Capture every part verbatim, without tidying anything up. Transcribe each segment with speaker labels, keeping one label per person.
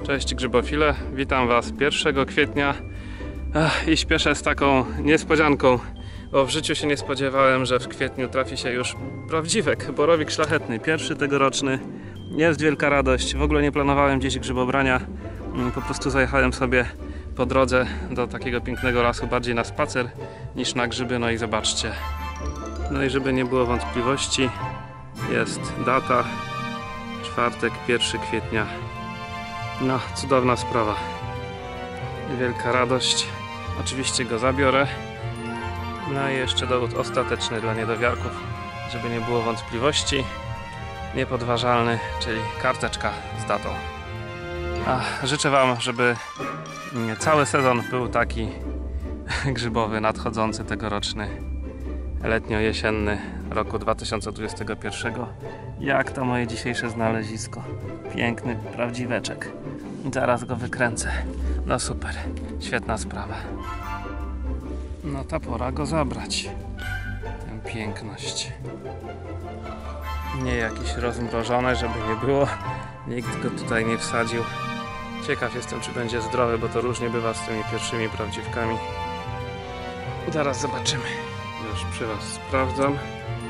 Speaker 1: Cześć grzybofile, witam Was pierwszego kwietnia Ach, i śpieszę z taką niespodzianką, bo w życiu się nie spodziewałem, że w kwietniu trafi się już prawdziwek, borowik szlachetny, pierwszy tegoroczny. Jest wielka radość, w ogóle nie planowałem dziś grzybobrania, po prostu zajechałem sobie po drodze do takiego pięknego lasu, bardziej na spacer niż na grzyby. No i zobaczcie, no i żeby nie było wątpliwości, jest data, czwartek, pierwszego kwietnia. No, cudowna sprawa. Wielka radość. Oczywiście go zabiorę. No i jeszcze dowód ostateczny dla niedowiarków, żeby nie było wątpliwości. Niepodważalny, czyli karteczka z datą. A życzę Wam, żeby cały sezon był taki grzybowy, nadchodzący, tegoroczny, letnio-jesienny roku dwa tysiące dwudziestego pierwszego. Jak to moje dzisiejsze znalezisko. Piękny prawdziweczek. Zaraz go wykręcę. No super, świetna sprawa. No ta pora go zabrać. Tę piękność. Nie jakieś rozmrożone, żeby nie było. Nikt go tutaj nie wsadził. Ciekaw jestem, czy będzie zdrowy, bo to różnie bywa z tymi pierwszymi prawdziwkami. Zaraz zobaczymy. Już przy Was sprawdzam.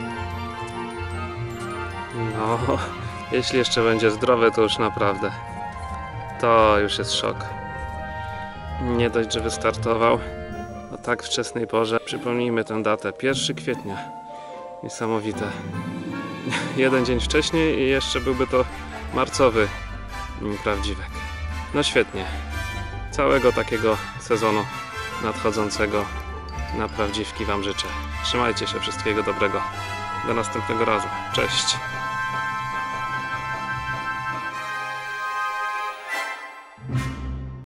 Speaker 1: No, jeśli jeszcze będzie zdrowy, to już naprawdę to już jest szok. Nie dość, że wystartował o tak wczesnej porze. Przypomnijmy tę datę, pierwszego kwietnia. Niesamowite. Jeden dzień wcześniej i jeszcze byłby to marcowy prawdziwek. No świetnie. Całego takiego sezonu nadchodzącego na prawdziwki Wam życzę. Trzymajcie się, wszystkiego dobrego. Do następnego razu. Cześć.
Speaker 2: you